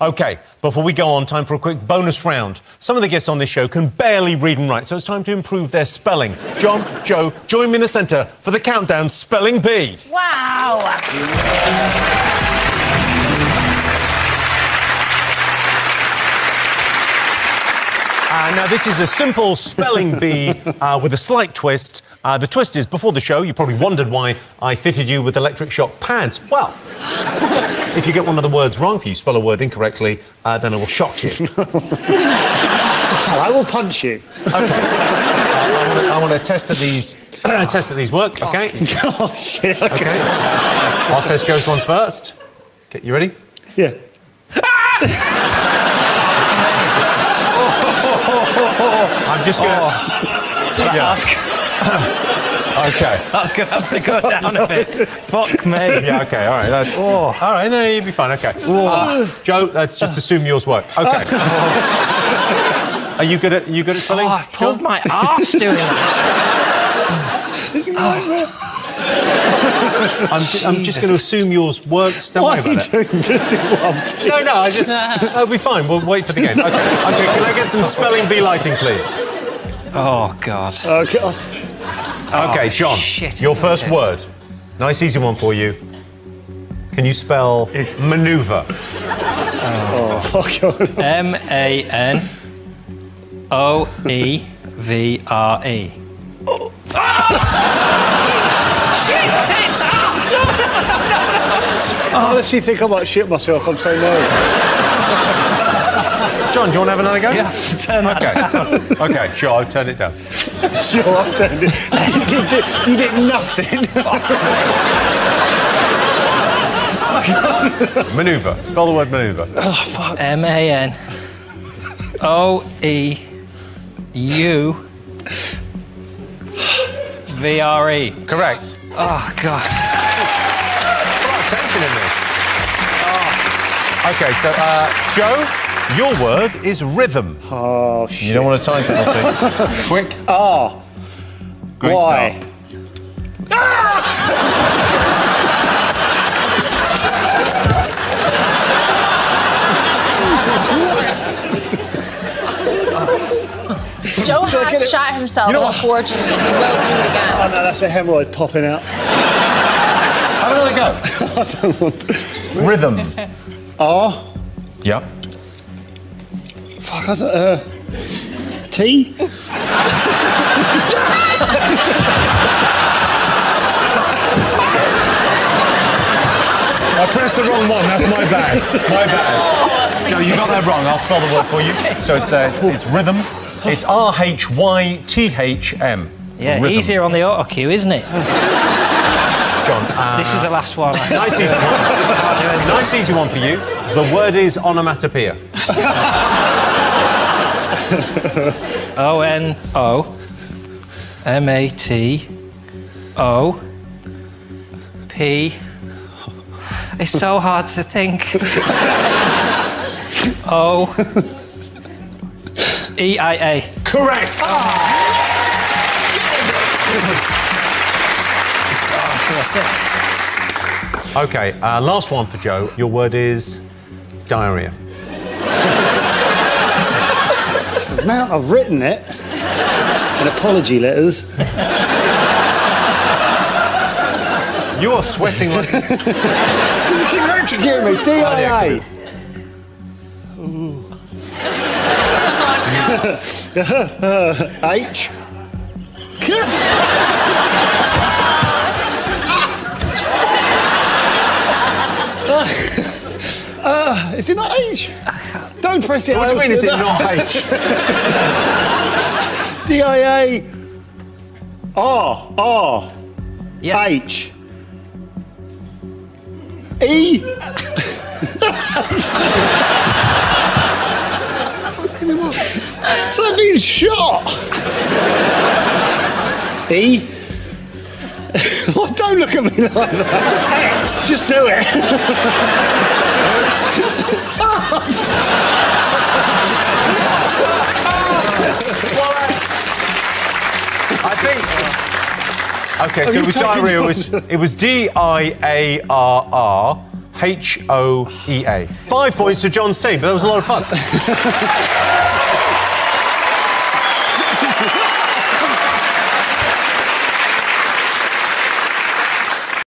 OK, before we go on, time for a quick bonus round. Some of the guests on this show can barely read and write, so it's time to improve their spelling. John, Joe, join me in the centre for the countdown Spelling Bee. Wow! Now, this is a simple spelling bee with a slight twist. The twist is, before the show, you probably wondered why I fitted you with electric shock pads. Well, if you get one of the words wrong, if you spell a word incorrectly, then I will shock you. I will punch you. OK. I want to test that these work, OK? Oh, shit, OK. I'll test Joe's ones first. Okay, you ready? Yeah. I'm just going to... Yeah. OK. That's going to have to go down a bit. Fuck me. Yeah, OK, all right. That's... Oh. All right, no, you'll be fine, OK. Joe, let's just assume yours work. OK. Are you good at spelling? Oh, I've pulled my arse doing that. I'm just going to assume yours works. Don't worry about it. Just do one, please. No, I just... It'll be fine. We'll wait for the game. OK, can I get some spelling bee lighting, please? Oh, God. Oh, God. OK, John, your first word. Nice, easy one for you. Can you spell manoeuvre? Oh, fuck you. M-A-N-O-E-V-R-E. Shit, it's up! I honestly think I might shit myself. I'm so nervous. John, do you want to have another go? You have to turn that down. OK, sure, I'll turn it down. Sure, I've turned it. You did nothing. Manoeuvre. Spell the word manoeuvre. Oh, fuck. M-A-N-O-E-U-V-R-E. Correct. Oh, God. A lot of tension in this. OK, so, Joe, your word is rhythm. Oh, shit. You don't want a time penalty. Quick. Ah. Great Why? start. Joe has shot himself, unfortunately. He will do it again. Oh, no, that's a hemorrhoid popping out. Have another go. I don't want to. Rhythm. R. Yep. Fuck, I don't... T? I pressed the wrong one, that's my bad. My bad. Joe, you got that wrong. I'll spell the word for you. So it's rhythm. It's R-H-Y-T-H-M. Yeah, rhythm. easier on the auto cue, isn't it? John, this is the last one. Nice easy one. Nice easy one for you. The word is onomatopoeia. O-N-O-M-A-T-O-P. It's so hard to think. O-E-I-A. Correct. OK, last one for Joe. Your word is diarrhea. The amount I've written it in apology letters. You are sweating like... It's because you keep electrocuting me. D-I-A. H. Is it not H? Don't press it. What do you mean, is it not H? D-I-A. R. Yeah. H. E. So I'm being shot. E. Oh, don't look at me like that. X. Just do it. I think... OK, so it was diarrhea. It was D-I-A-R-R, Hoea. 5 points to John's team, but that was a lot of fun.